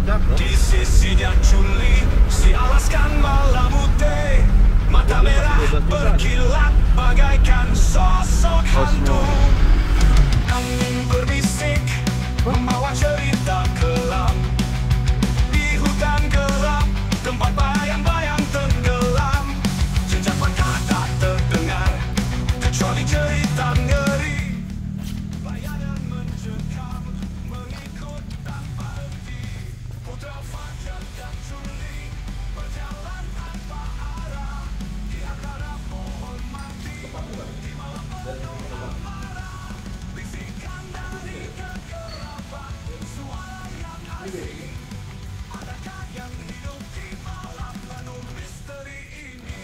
Di sisinya Juli, si alaskan malam putih, mata merah berkilat bagaikan sosok hantu. Angin berbisik membawa cerita gelap di hutan gelap, tempat bayang-bayang tenggelam. Jejak langkah tak terdengar kecuali cerita ngeri. Bayangan mencekam mengikut tanpa henti. Putra Fajar dan Juli berjalan tanpa arah di antara pohon mati di malam penuh amarah. Bisikan dari kegelapan, suara yang asing. Adakah yang hidup di malam penuh misteri ini?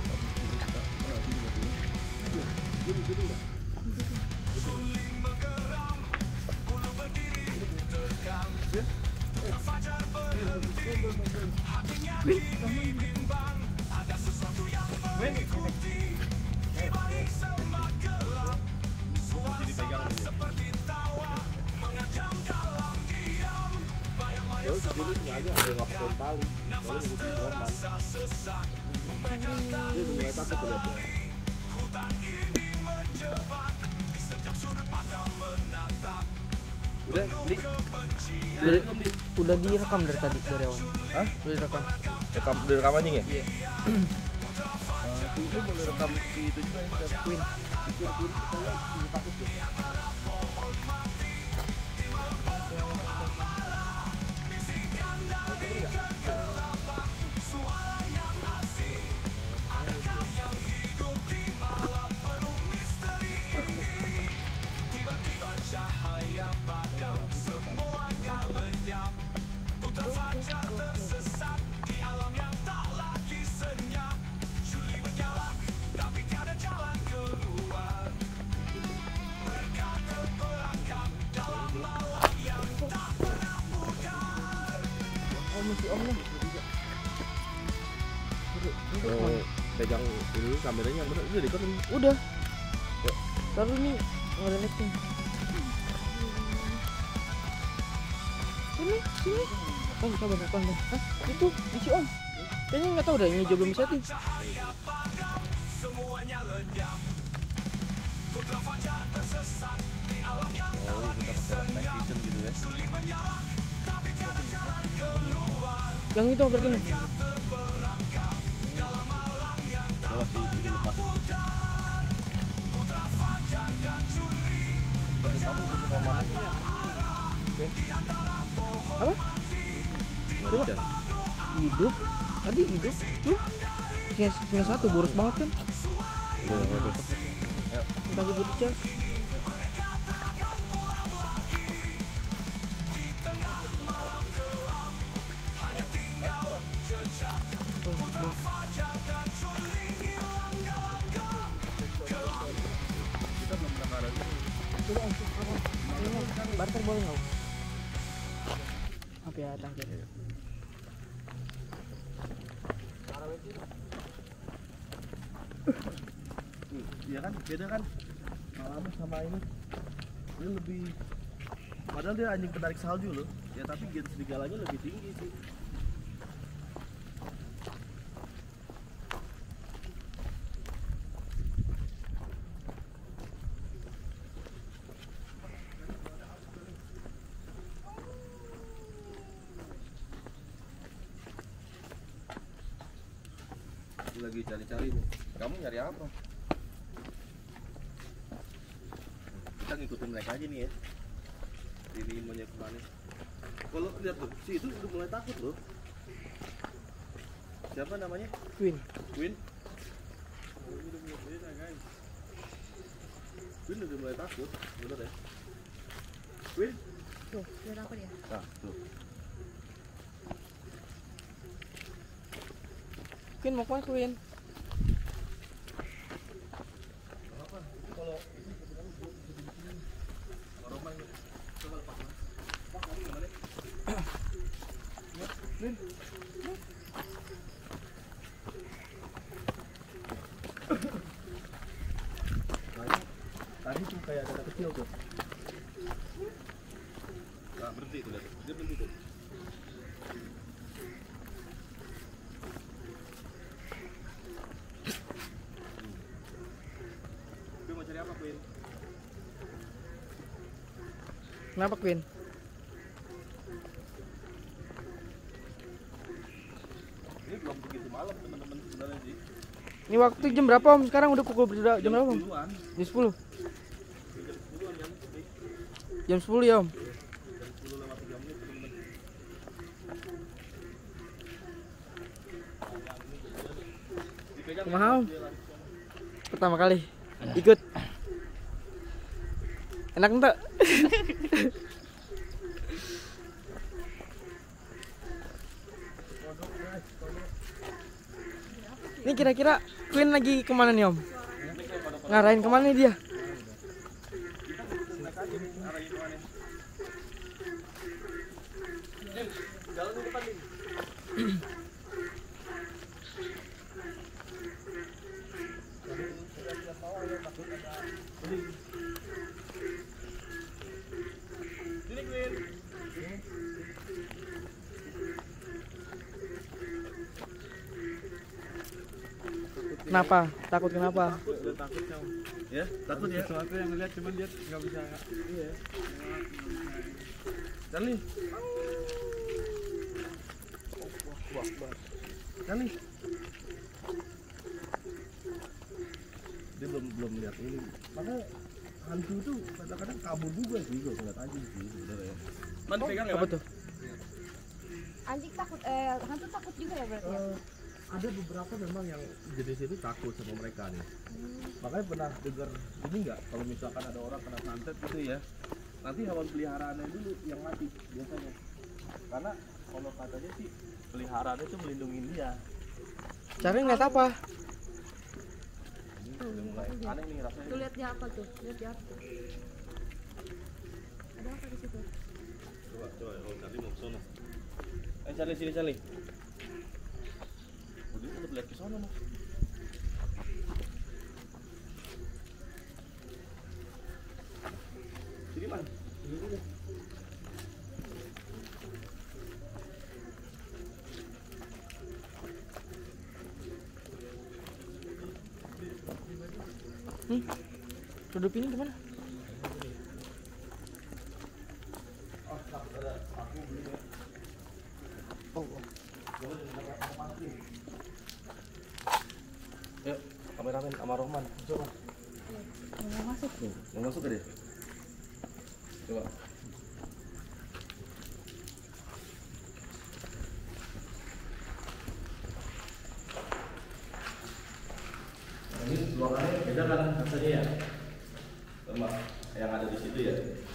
Suling menggeram, bulu berdiri tegang. Fajar berhenti, hatinya bimbang. Ada sesuatu yang mengikuti di balik semak gelap. Suara seperti tawa mengajam dalam diam. Bayang-bayang semakin dekat, nafas terasa sesak. Berkata lari, hutan ini menjebak. Di setiap sudut mata menatap. Udah direkam dari tadi, dari awal. Hah? Udah direkam. Direkam anjing ya? Iya. Itu boleh rekam di itu juga ya, Queen. Itu Queen saya takut ya. Cahaya padam, semuanya lenyap. Putra Fajar tersesat di alam yang tak lagi senyap. Juli menyala, tapi tiada jalan keluar. Mereka terperangkap dalam malam yang tak pernah pudar. Oh, mesti om nih. Pegang dulu kameranya yang benar. Udah record ini. Udah. Taruh nih, nggak ada lag-nya. Sini. Sabar. Hah? Itu isi om. Kayaknya nggak tahu dah, ini juga belum setting. Semuanya lenyap. Putra Fajar tersesat di alam yang tak lagi senyap. Juli menyala, tapi tiada jalan keluar. Yang itu berarti nih. Terperangkap dalam malam yang tak pernah pudar. Putra Fajar dan Juli Apa? Coba. Hidup. Tadi hidup. Tuh. Punya satu boros banget kan? Bagi bocah. Barter boleh nggak? Apa ya tangkir? Iya kan, beda kan. Malamnya sama ini. Dia lebih, padahal dia anjing penarik salju loh. Ya tapi gen serigalanya lebih tinggi sih. Lagi cari-cari nih. Kamu nyari apa? Kita ngikutin mereka aja nih ya. Ini maunya kemana? Kalau lihat tuh, si itu udah mulai takut loh. Siapa namanya? Queen. Queen udah mulai takut, bener ya? Queen? Tuh, dia takut ya? Nah, tuh. Queen mau kemana Queen? Tadi tuh kayak ada anak kecil tuh. Nah, berhenti tuh, lihat. Dia berhenti tuh. Kenapa Queen? Ini belum begitu malam teman-teman sebenarnya sih. Ini waktu jam berapa Om? Sekarang udah pukul jam berapa Om? 10-an. Jam 10. Jam 10-an kan. Jam 10 ya Om. Jam 10 lewat 3 menit teman-teman. Dipegang Kumaha, Om? dia langsung. Pertama kali ikut. Enak enggak? Ini kira-kira Queen lagi kemana nih Om? Ngarahin kemana nih dia? Jalan di depan nih. Sini Queen. Kenapa? Takut kenapa? Udah takut Om. Ya, takut ya. Sesuatu yang ngeliat cuman dia nggak bisa. Iya. Charlie. Charlie. Dia belum lihat ini. Makanya hantu tuh kadang-kadang kabur juga sih kalau ngeliat anjing sih sebenarnya. Man pegang ya? Apa tuh? Anjing takut, hantu takut juga ya berarti ya? Ada beberapa memang yang jenis itu takut sama mereka nih. Makanya pernah dengar ini nggak? Kalau misalkan ada orang kena santet gitu ya, nanti hewan peliharaannya dulu yang mati biasanya. Karena kalau katanya sih peliharaannya itu melindungi dia. Caranya ngeliat apa? Ini udah mulai aneh nih rasanya. Tuh lihat dia apa tuh? Lihat dia apa? Ada apa di situ? Coba kalau Charlie mau ke sana. Charlie sini Charlie. Udah tetap lihat ke sana mah. Sini man. Sini dulu. Duduk ini gimana? Yuk, kameramen sama Rohman. Coba. Mau masuk? Tuh, mau masuk ke dia? Coba. Nah, ini ruangannya beda kan rasanya ya? Sama yang ada di situ ya?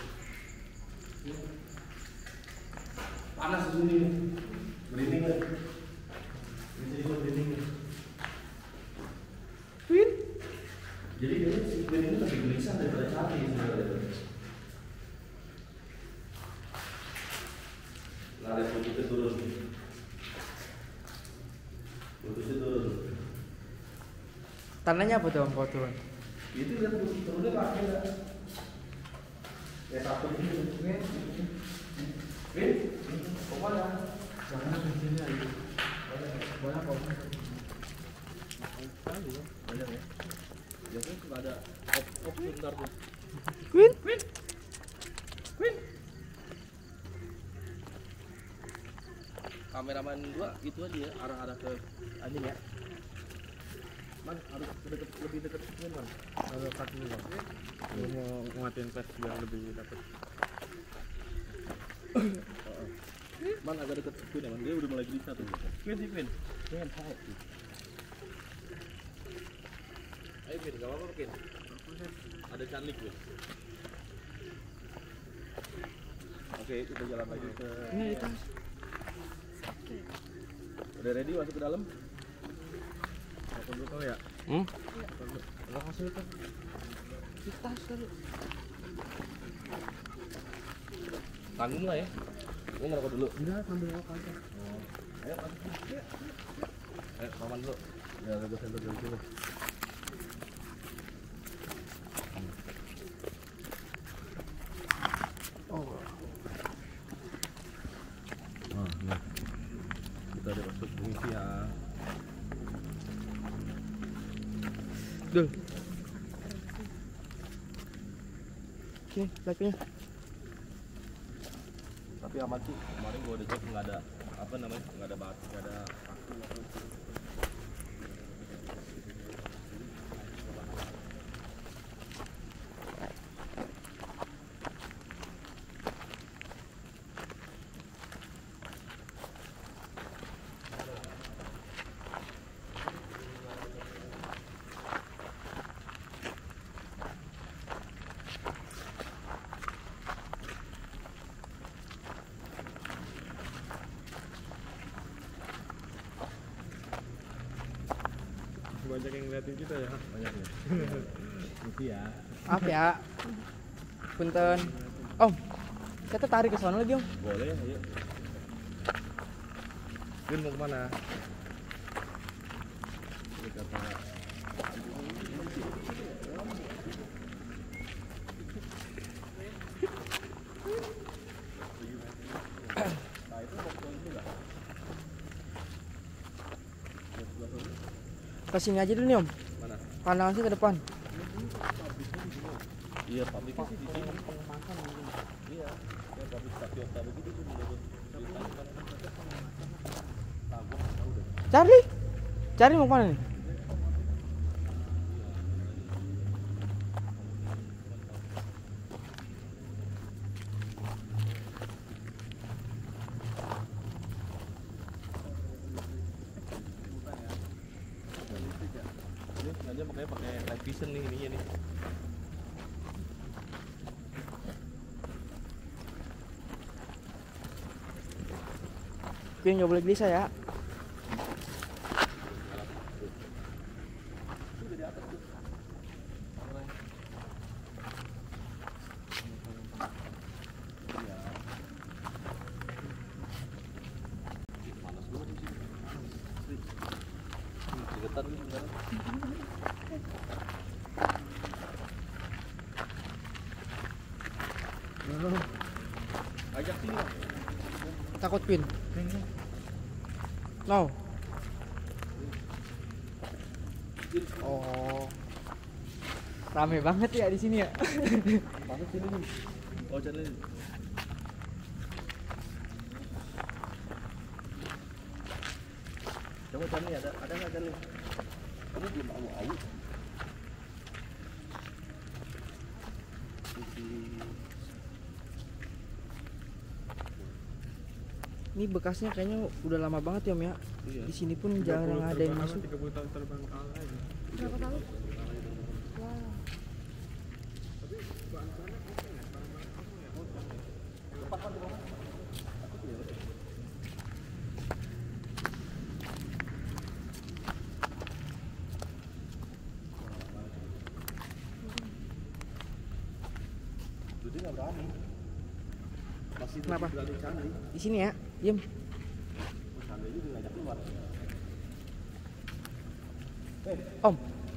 Panas di sini. Merinding kan? Di sini kok merinding. Queen? Jadi ini si Queen ini lebih gelisah daripada Charlie sebenarnya. Nah, lihat putihnya turun. Putihnya turun. Tandanya apa tuh Om kalau turun? Itu lihat putih turunnya pakai nggak? Kayak satu ini. Queen, kemana? Jangan di sini aja. Banyak kok. Banyak ya. Biasanya suka ada op bentar tuh. Queen? Kameramen gua itu aja ya, arah-arah ke anjing ya. Man, harus lebih dekat ke Queen, Man. Kalau cut dulu bang. Gue mau nguatin pes biar lebih dapet. Man agak dekat ke Queen ya, Man. Dia udah mulai gelisah tuh. Queen, Queen. Queen, hai. Ayo Queen, gak apa-apa Queen. Ada Charlie Queen. Oke, kita jalan lagi ke. Ini di tas. Udah ready masuk ke dalam? Apa gue tau ya? Lo kasih itu. Di tas kali. Tanggung lah ya. Ini ngerokok dulu. Enggak, sambil ngerokok aja. Ayo masuk. Ayo, paman dulu. Ya, ada senter dari sini. Oh, nah. Kita udah masuk mengisi ya. Dul. Sini, lakinya. Tapi aman sih. Kemarin gua udah cek nggak ada apa namanya, nggak ada batu, nggak ada paku. Banyak yang ngeliatin kita ya. Banyak ya. Gitu ya. Maaf ya. Punten. Om, kita tarik ke sana lagi, Om. Boleh, ayo. Bin mau kemana? Ini kata Ke sini aja dulu nih, Om. mana? Pandangan sih ke depan. Iya, pabriknya sih di sini. Iya, ya pabrik tapioka begitu tuh menurut Charlie. Charlie mau kemana nih? ini sengaja makanya pakai night vision nih ininya nih. Oke, nggak boleh gelisah ya. Panas banget di sini. Getar nih sekarang. Ajak sini. Takut, Pin. No. Oh. Rame banget ya di sini ya. Masuk sini nih. Oh, jalan. Coba cari ada nggak cari? Ini belum awu. Ini bekasnya kayaknya udah lama banget ya, Om ya. Iya. Di sini pun jarang ada yang masuk. 30 tahun terbang aja. Berapa tahun? Wow. Jadi nggak berani. Masih Kenapa? berani cari. Di sini ya. Diem. Cari juga ngajak keluar. Om.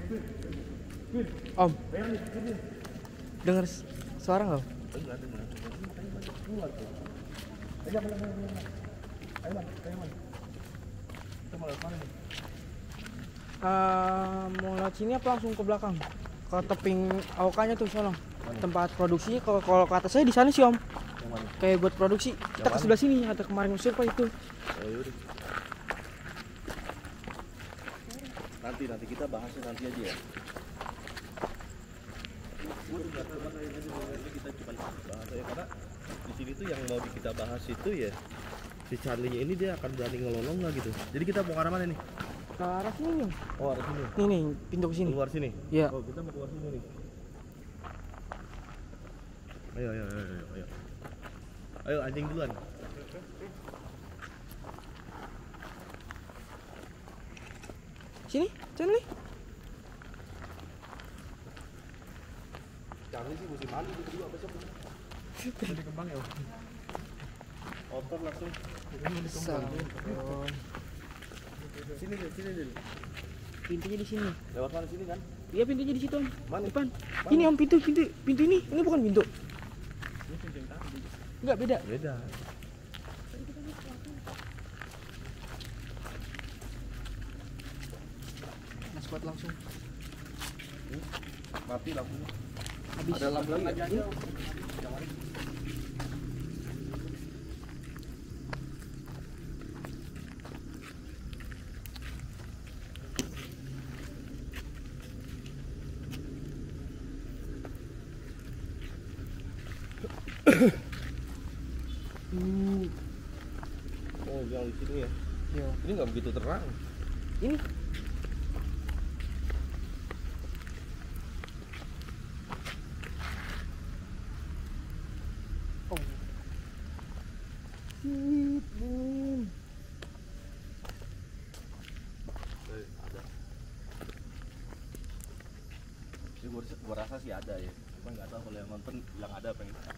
Om. Dengar suara nggak? Om? Enggak ada. Keluar tuh. Ayo, Ayo, kita mau lewat mana nih? Mau lewat sini apa langsung ke belakang? Ke teping AOK-nya tuh sono. Tempat produksi. Kalau ke atas saya di sana sih, Om. Yang mana? Kayak buat produksi. Kita ke sebelah sini. Ada kemarin survei itu. Oh, yaudah. Nanti kita bahasnya nanti aja ya. Kita cuma bahas aja karena di sini tuh yang mau kita bahas itu ya si Charlie-nya ini dia akan berani ngelolong nggak gitu. Jadi kita mau ke arah mana nih? Ke arah sini nih. Oh, arah sini. Nih, pintu ke sini. Keluar sini. Iya. Oh, kita mau keluar sini nih. Ayo. Ayo anjing duluan. Sini, Charlie. Charlie sih musim mandi gitu juga besok. Jadi kembang ya. Otor langsung. Sini deh. Pintunya di sini. Lewat mana sini kan? Iya, pintunya di situ, Om. Mana? Depan. Ini, Om, pintu ini. Ini bukan pintu. Enggak, beda. Beda. Mas buat langsung. Mati lampunya. Habis. Ada lampu lagi ya? Oh, yang di sini ya. Iya. Ini nggak begitu terang. Ini oh. Sip, Bun. Ada. Ini gua rasa sih ada ya. Cuma nggak tahu kalau yang nonton bilang ada apa enggak.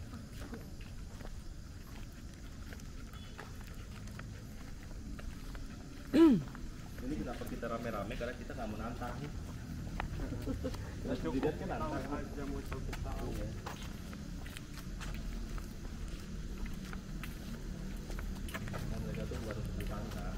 Ini kenapa kita rame-rame karena kita nggak menantang. Cukup kan nantang aja mau tahu. Iya. Nah, mereka tuh baru ditantang.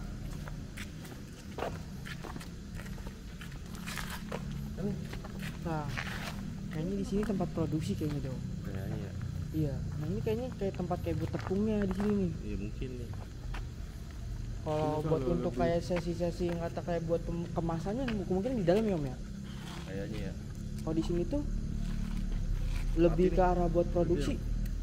Nah, kayaknya di sini tempat produksi kayaknya dong. Kayaknya. Iya, nah ini kayaknya kayak tempat kayak buat tepungnya di sini nih. Iya mungkin nih. Kalau Ini buat kalau untuk lebih- kayak sesi-sesi yang kata kayak buat kemasannya mungkin di dalam ya Om ya. Kayaknya ya. Kalau di sini tuh lebih Tapi ke arah buat produksi.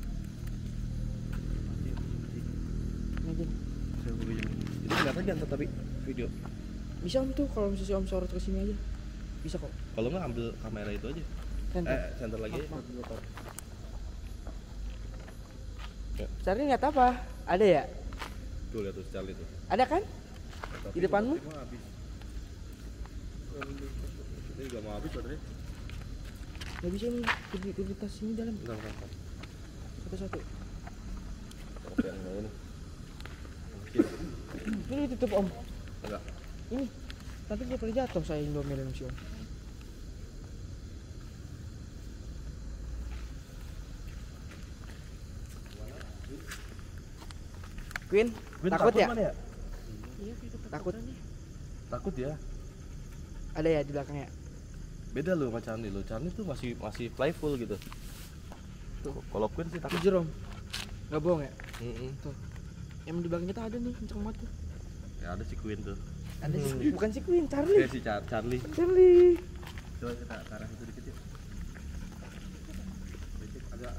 Ini aja. Ini nggak aja ntar tapi video. Bisa Om tuh kalau misalnya Om sorot ke sini aja. Bisa kok. Kalau nggak ambil kamera itu aja. Center. Center lagi. Cari lihat apa? Ada ya? Tuh lihat tuh Charlie tuh. Ada kan? Di depanmu? Ini mau habis. Ini nggak mau habis baterai. Nggak bisa nih di tas sini dalam. Enggak. Satu-satu. Oke, yang ini. Ini ditutup Om. Enggak. Ini. Nanti dia pada jatuh saya Indomie si Om. Queen, takut ya? Mana ya? Iya, kayak ketakutan Takut. nih. Takut ya. Ada ya di belakangnya? Beda loh sama Charlie lo. Charlie tuh masih playful gitu. Tuh, kalau Queen sih takut. Jujur Om. Nggak bohong ya? Tuh. Yang di belakang kita ada nih, kenceng banget tuh. Ya ada si Queen tuh. Ada sih, bukan si Queen, Charlie. Si Charlie. Charlie. Coba kita ke arah itu dikit yuk. Dikit agak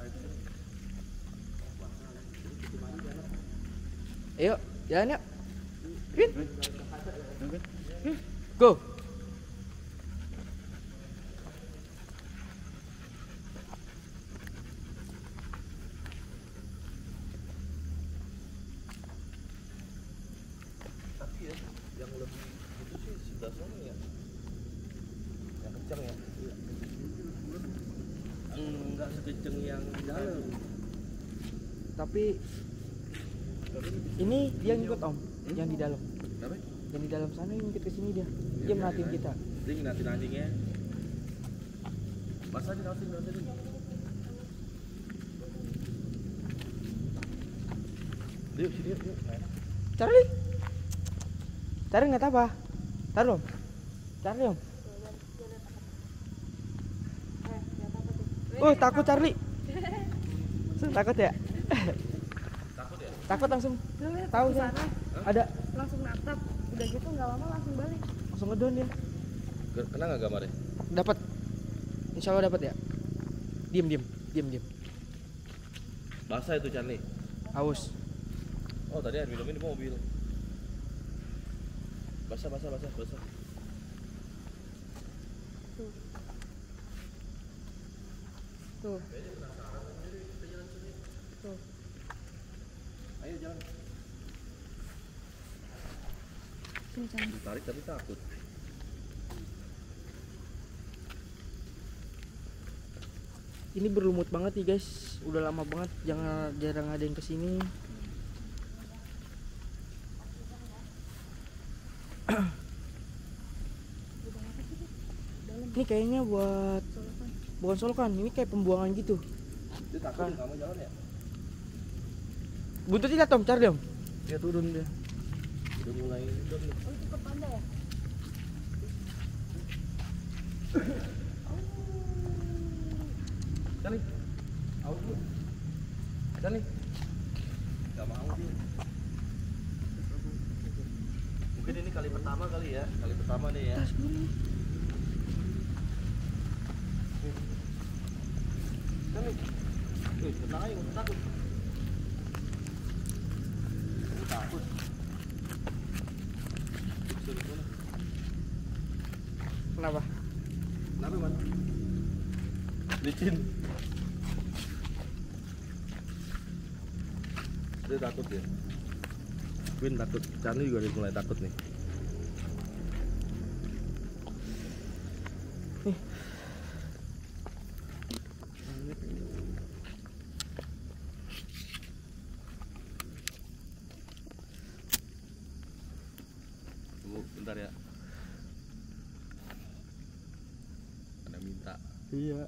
Ayo, jalan yuk. Queen. Go. tapi ya yang lebih itu sih sebelah sana ya. Yang kencang ya. Enggak sekenceng yang di dalam. Tapi ini dia ngikut Om, yang di dalam. Kenapa? Yang di dalam sana yang ngikut ke sini dia. Dia merhatiin kita. Dia ngeliatin anjingnya. Basah aja nautin. Yuk sini yuk. Charlie. Charlie nggak apa? Taruh Om. Charlie Om. Takut Charlie. Takut ya? Takut ya? Takut langsung. Lihat Tahu ke saya. sana, Ada langsung natap. Udah gitu nggak lama langsung balik. langsung ngedon dia. Kena nggak gambarnya? Dapat. Insya Allah dapat ya. Diam. Basah itu Charlie. Aus. Oh tadi air minumnya di mobil. Basah. Tuh. Tuh. Ayo jalan. Sini sana. Ditarik tapi takut. Ini berlumut banget nih guys. Udah lama banget jarang ada yang kesini. Ini kayaknya buat bukan solokan. Ini kayak pembuangan gitu. Dia takut nggak mau jalan ya? Buntutnya lihat Om, cari Om. Dia turun dia. Udah mulai turun. Oh, itu ke panda ya? Charlie. Out dulu. Charlie. Gak mau dia. Mungkin ini kali pertama kali ya. Kali pertama nih ya. Charlie. Tenang aja, nggak usah takut. Nggak usah takut. Kenapa? Kenapa man? Licin. Dia takut ya. Queen takut. Charlie juga dia mulai takut nih. Tunggu bentar ya. Ada minta. Iya.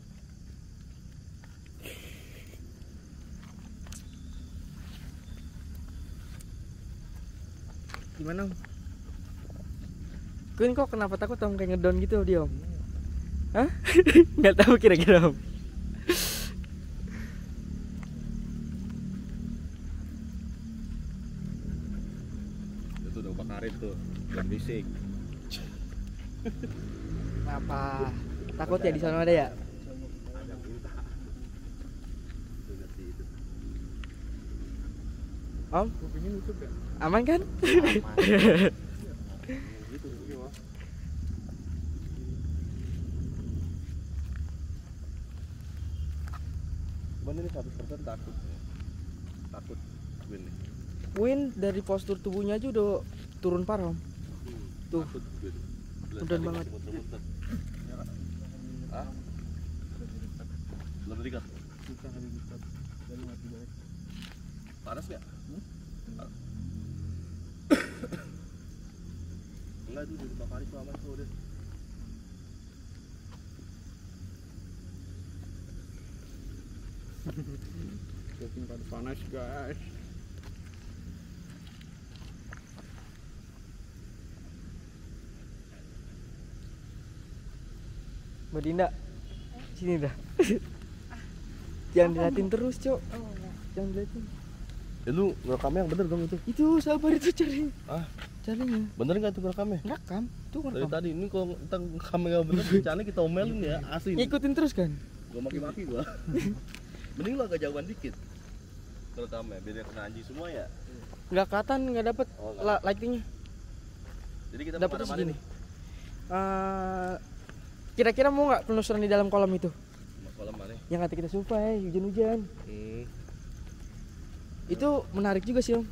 Gimana Om? Queen kok kenapa takut Om, kayak ngedown gitu dia Om? Hah? Nggak tahu kira-kira Om. Itu udah bakarin tuh. Udah bisik. Kenapa? Takut ya di sana ada ya? Ada minta. Itu ngerti itu. Om, Kupingnya nutup ya? aman kan? Gitu gimana? Cuman ini 100% takut. Takut Queen nih. Queen dari postur tubuhnya aja udah turun parah Om. Tuh. Takut Queen. Udah banget. Muter-muter. Hah? Belum terikat. Susah hari dikat. Dari mati balik. Panas nggak? Enggak itu udah dibakarin selama itu udah. Kuping pada panas guys. Mbak Dinda, sini dah. Jangan diliatin terus Cok. Oh enggak. Jangan diliatin. Ya lu ngerekamnya yang bener dong itu. Itu sabar itu cari. Ah, Carinya. bener nggak itu ngerekamnya? Ngerekam. Tuh Dari ngerekam. tadi ini kalau kita ngerekamnya nggak bener, caranya kita omelin ya, asli. Ngikutin terus kan? Gua maki-maki gua. Mending lu agak jauhan dikit. Ngerekamnya, biar dia kena anjing semua ya. Nggak kelihatan, nggak dapet Oh, nggak. lightingnya. Jadi kita Dapetnya mau pada mana segini. nih? Kira-kira mau nggak penelusuran di dalam kolam itu? Mas kolam mana? Yang kata kita survei hujan-hujan. Hmm. Itu menarik juga sih Om.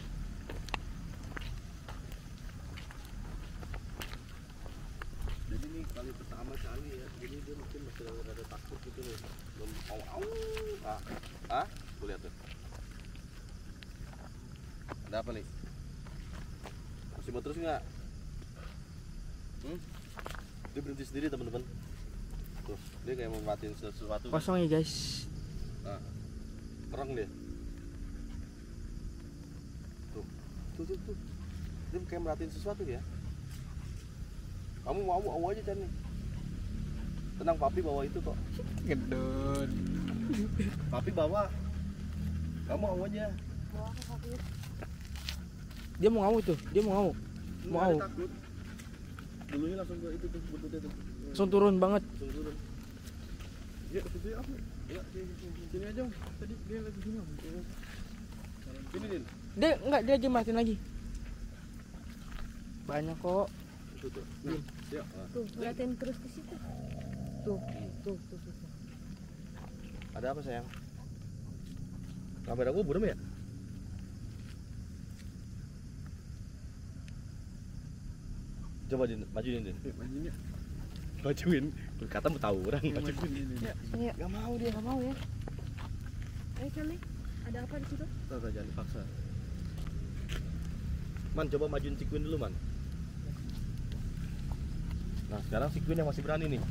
Jadi ini kali pertama kali ya, jadi dia mungkin masih ada takut gitu nih. Belum au. Ah, gua lihat tuh. Ada apa nih? Masih mau terus nggak? Dia berhenti sendiri teman-teman. Tuh, dia kayak mau matiin sesuatu. Kosong ya guys. Nah, kerang dia. Tuh. Dia kayak merhatiin sesuatu ya. Kamu mau aja Chan nih. Tenang, papi bawa itu kok. Gedon. Papi bawa. Kamu mau aja. Bawa ke sapi. Dia mau ngamuk tuh. Dia mau ngamuk. Mau Nggak ada au. takut. Dulunya langsung ke itu tuh buntutnya tuh. Langsung turun banget. Langsung turun. Ya, situ apa? Ya, sini. Sini aja Om. Tadi dia lagi sini Om. Sini, Din. Dia enggak, dia aja matiin lagi. Banyak kok. Itu tuh. Nah, ya. Tuh, ngeliatin terus ke situ. Tuh. Ada apa sayang? Kamera gua buram ya? Coba Din, majuin Din. Majunya. Majuin. Kata mau tahu orang. Majuin. Ini. Iya. Gak mau dia. Gak mau ya. Ayo Charlie, ada apa di situ? Tata jangan dipaksa. Man, coba majuin si Queen dulu, Man. Nah, sekarang si Queen yang masih berani nih.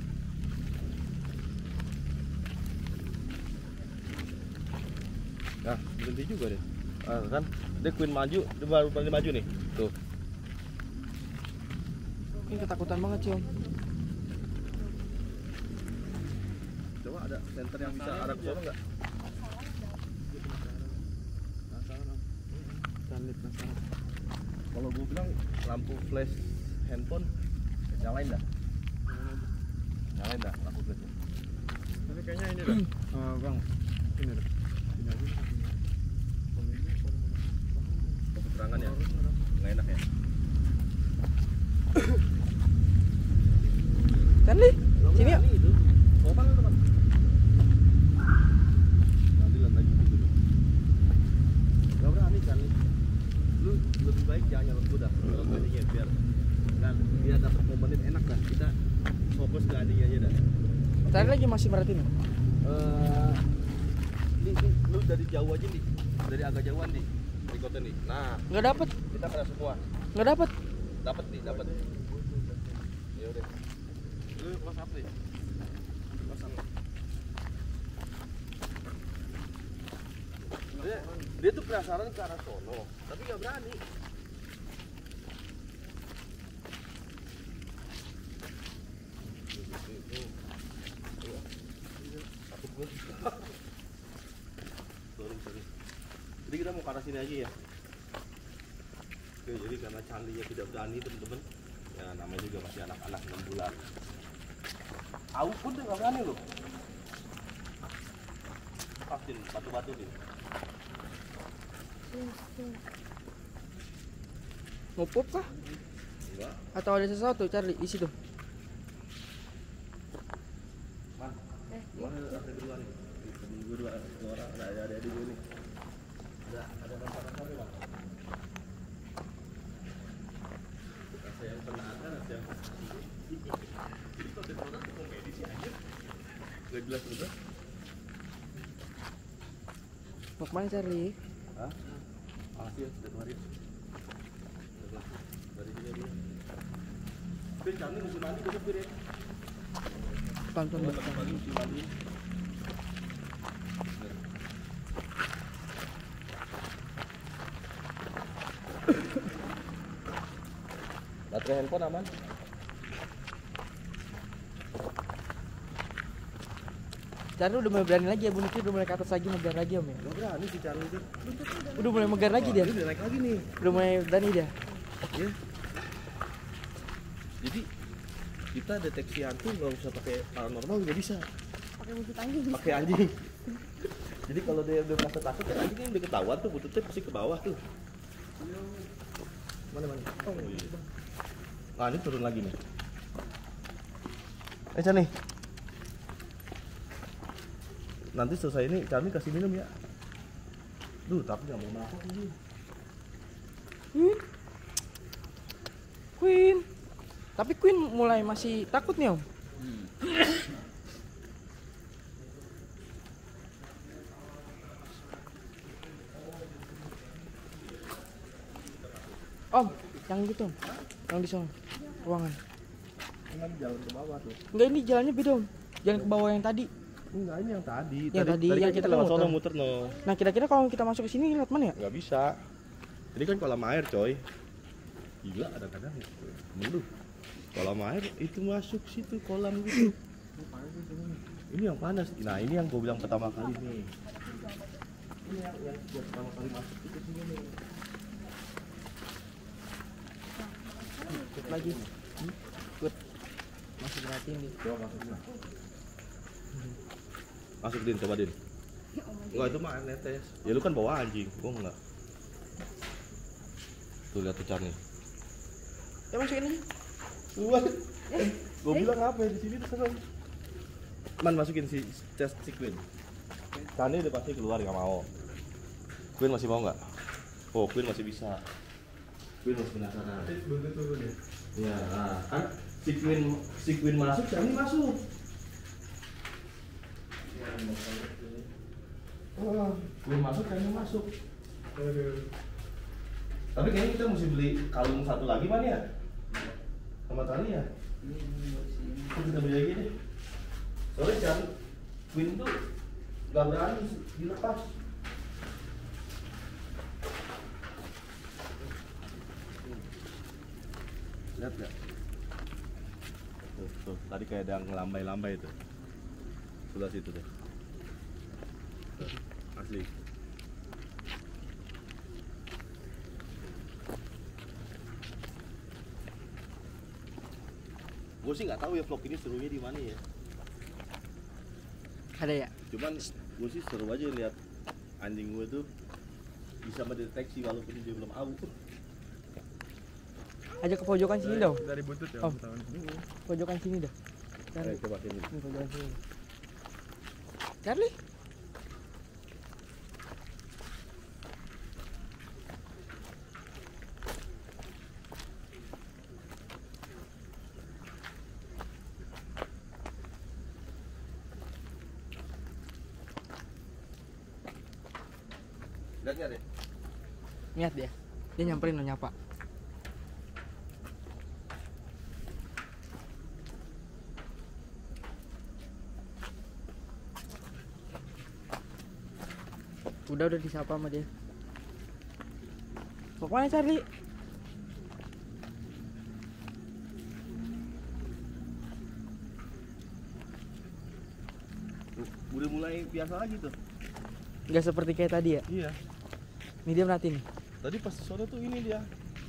Nah, berhenti juga deh. Ah, kan, dia Queen maju, dia baru berani maju nih. Tuh. Ini ketakutan banget sih Om. Coba ada senter yang bisa arah ke sana nggak? Penasaran Om. Charlie penasaran. Kalau gue bilang lampu flash handphone nyalain dah. Nyalain dah lampu flashnya. Tapi kayaknya ini dah. Bang. Ini dah. Ini aja. Keterangan ya, nggak enak ya. lebih baik jangan nyalon kuda nyalon anjingnya biar kan dia dapat momennya enak lah. Kita fokus ke anjingnya aja dah. Tadi lagi masih merhatiin. Ini lu dari jauh aja nih, dari agak jauhan nih, ikutnya nih. Nah, Nggak dapet, kita kena semua. nggak dapet. Dapat nih, dapat. Ya udah. Lu close up nih. Close up. Dia tuh penasaran ke arah sono, tapi nggak berani. Sorry. Jadi kita mau ke arah sini aja ya. Oke, jadi karena Charlie tidak berani teman-teman, ya namanya juga masih anak-anak 6 bulan. Aku pun udah nggak berani loh. Pastiin batu-batu nih. Mau pop kah? Enggak. Atau ada sesuatu Charlie di situ? Mana ada dua nih? Temen gue dua orang, ada adik gue nih. Ada rasa-rasa nih bang. Rasa yang penata, rasa yang jadi kalau dari orang tuh komedi sih aja. Gak jelas bener. Mau kemana Charlie? Hah? Makasih ya, udah kemarin. Dari sini aja. Tapi kami mesti mandi besok Fir ya. Pelan-pelan. Pagi mesti mandi. Baterai handphone aman? Charlie udah mulai berani lagi ya, bunyinya udah mulai ke atas lagi, megar lagi om ya. Gak berani sih Charlie itu. Udah mulai megar lagi dia, Ini udah naik lagi nih. udah mulai berani dia. Ya. Jadi kita deteksi hantu nggak usah pakai paranormal juga bisa. Pakai wujud anjing. Pakai anjing. Jadi kalau dia udah merasa takut kan anjingnya udah ketahuan tuh bututnya pasti ke bawah tuh. Mana? Oh iya. Nah ini turun lagi nih. Chan nih. Nanti selesai ini kami kasih minum ya. Duh tapi nggak mau makan ini. Queen. Tapi Queen mulai masih takut nih om. Om, yang gitu om. Yang di sana. Ruangan. Kan jalan ke bawah tuh. Enggak, ini jalannya beda om. Jalan ke bawah yang tadi. Enggak ini yang tadi. Yang tadi, yang kan kita lewat muter. sono muter no. Nah kira-kira kalau kita masuk ke sini lewat mana ya? Nggak bisa. Jadi kan kolam air coy. Gila kadang-kadang dulu kolam air itu masuk situ kolam gitu. Ini yang panas. Nah ini yang gue bilang pertama kali nih. Ini yang gua pertama kali masuk itu sini nih. Ikut lagi. Ikut. Masih perhatiin nih. Coba masuk dulu. Masuk Din, coba Din. Enggak itu mah netes. Ya lu kan bawa anjing, gua enggak. Tuh lihat tuh Charlie. Ya masukin aja. Gue bilang apa ya di sini tuh serem. Man masukin si Queen. Kani udah pasti keluar nggak mau. Queen masih mau nggak? Oh Queen masih bisa. Queen masih penasaran. Iya, nah, kan si Queen masuk, Kani masuk. Oh, Queen masuk, Kani masuk. Tapi kayaknya kita mesti beli kalung satu lagi man ya? Sama tali ya? Kita beli lagi deh. Soalnya kan Queen tuh gak berani dilepas. Lihat gak? Tuh, tadi kayak ada ngelambai-lambai tuh. Sebelah situ deh. Tuh, asli. Gue sih nggak tahu ya vlog ini serunya di mana ya. Ada ya? Cuman gue sih seru aja lihat anjing gue tuh bisa mendeteksi walaupun dia belum out. Aja ke pojokan sini dong. Dari buntut ya, Om. tangan. Pojokan sini dah. Ayo coba sini. Ini pojokan sini. Charlie. Lihat deh. Niat dia. Dia nyamperin lo nyapa. Udah disapa sama dia. Mau kemana Charlie? Udah mulai biasa lagi tuh. Nggak seperti kayak tadi ya? Iya. Ini dia merhatiin nih. Tadi pas sore tuh ini dia.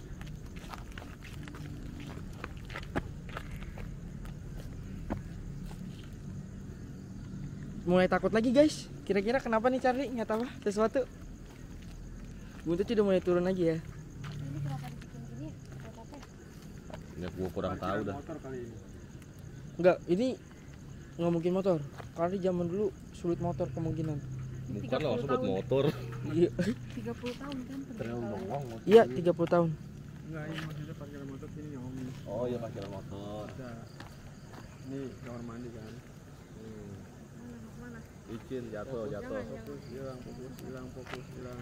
Mulai takut lagi guys. Kira-kira kenapa nih Charlie? Nggak tahu sesuatu. Buntut udah mulai turun lagi ya. Ini kenapa dibikin gini? Buat apa? Ya gua kurang tahu dah. Motor kali ini. Enggak, ini nggak mungkin motor. Karena di zaman dulu sulit motor kemungkinan. Bukan lah buat motor. Iya, 30 tahun kan. iya 30 tahun. Enggak, ini maksudnya parkiran motor sini yang om. Oh iya parkiran motor. Ada. Ini kamar mandi kan. Mana? Izin jatuh. Fokus hilang.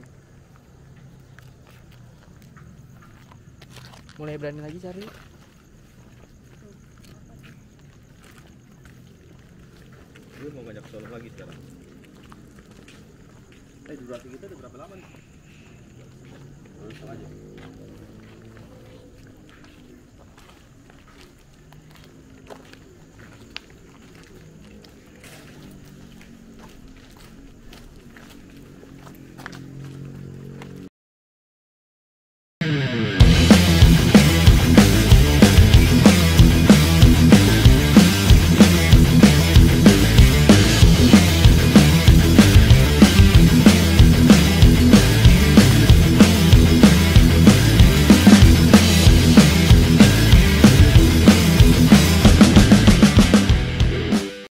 Mulai berani lagi Charlie. Gue mau ngajak solo lagi sekarang. Durasi kita udah berapa lama nih? Baru setengah jam.